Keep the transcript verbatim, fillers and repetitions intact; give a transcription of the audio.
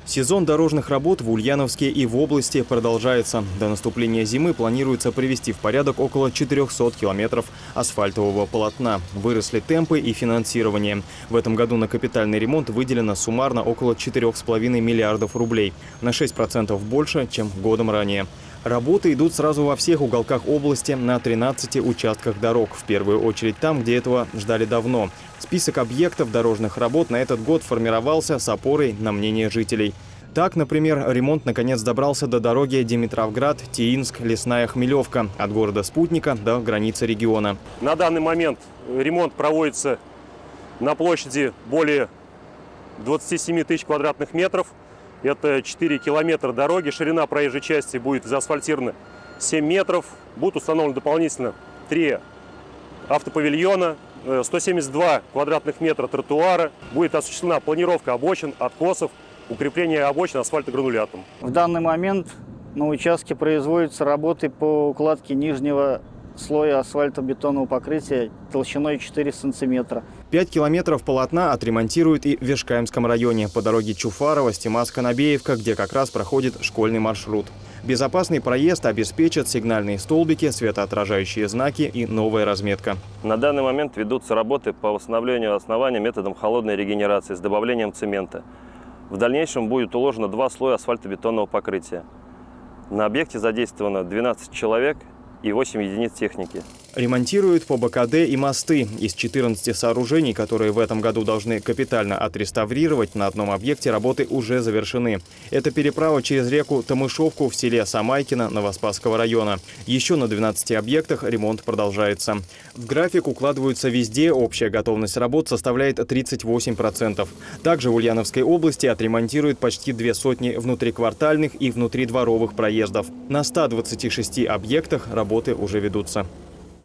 Сезон дорожных работ в Ульяновске и в области продолжается. До наступления зимы планируется привести в порядок около четырёхсот километров асфальтового полотна. Выросли темпы и финансирование. В этом году на капитальный ремонт выделено суммарно около четырёх с половиной миллиардов рублей. На шесть процентов больше, чем годом ранее. Работы идут сразу во всех уголках области на тринадцати участках дорог. В первую очередь там, где этого ждали давно. Список объектов дорожных работ на этот год формировался с опорой на мнение жителей. Так, например, ремонт наконец добрался до дороги Димитровград-Тиинск, Лесная Хмелевка, от города Спутника до границы региона. На данный момент ремонт проводится на площади более двадцати семи тысяч квадратных метров. Это четыре километра дороги. Ширина проезжей части будет заасфальтирована семь метров. Будут установлены дополнительно три автопавильона, сто семьдесят два квадратных метра тротуара. Будет осуществлена планировка обочин, откосов, укрепление обочин асфальтогранулятом. В данный момент на участке производятся работы по укладке нижнего слоя асфальтобетонного покрытия толщиной четыре сантиметра. Пять километров полотна отремонтируют и в Вешкаемском районе по дороге Чуфарова, Стимас-Конобеевка, где как раз проходит школьный маршрут. Безопасный проезд обеспечат сигнальные столбики, светоотражающие знаки и новая разметка. На данный момент ведутся работы по восстановлению основания методом холодной регенерации с добавлением цемента. В дальнейшем будет уложено два слоя асфальтобетонного покрытия. На объекте задействовано двенадцать человек и восемь единиц техники. Ремонтируют по БКД и мосты. Из четырнадцати сооружений, которые в этом году должны капитально отреставрировать, на одном объекте работы уже завершены. Это переправа через реку Тамышовку в селе Самайкино Новоспасского района. Еще на двенадцати объектах ремонт продолжается. В график укладываются везде, общая готовность работ составляет тридцать восемь процентов. Также в Ульяновской области отремонтируют почти две сотни внутриквартальных и внутридворовых проездов. На ста двадцати шести объектах работы уже ведутся.